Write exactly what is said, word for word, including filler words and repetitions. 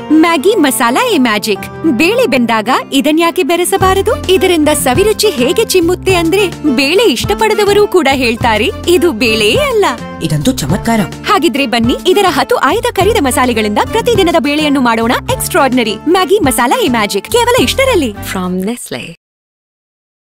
Maggi masala a magic. ಬೇಳೆ ಬೆಂದಾಗ ಇದನ್ಯಾಕೆ ಬೆರೆಸಬಾರದು? ಇದರಿಂದ ಸವಿರುಚಿ ಹೇಗೆ ಚಿಮ್ಮುತ್ತೆ ಅಂದ್ರೆ ಬೇಳೆ ಇಷ್ಟಪಡದವರು ಕೂಡ ಹೇಳ್ತಾರೆ ಇದು ಬೇಳೆಯೇ ಅಲ್ಲ. ಇದಂತೂ ಚಮತ್ಕಾರ. ಹಾಗಿದ್ರೆ ಬನ್ನಿ ಇದರ ಹತ್ತು ಆಯ್ದ ಕರಿದ ಮಸಾಲೆಗಳಿಂದ ಪ್ರತಿದಿನದ ಬೇಳೆಯನ್ನು ಮಾಡೋಣ extraordinary. Maggi masala a magic ಕೇವಲ ಇಷ್ಟರಲ್ಲಿ. From Nestle.